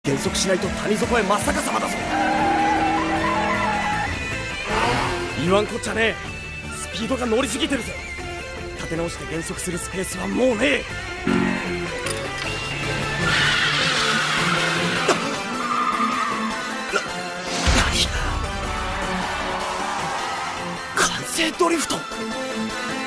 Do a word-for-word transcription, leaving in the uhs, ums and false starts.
減速しないと谷底へ真っ逆さまだぞ。言わんこっちゃねえ。スピードが乗りすぎてるぜ。立て直して減速するスペースはもうねえ。な、何？完成ドリフト。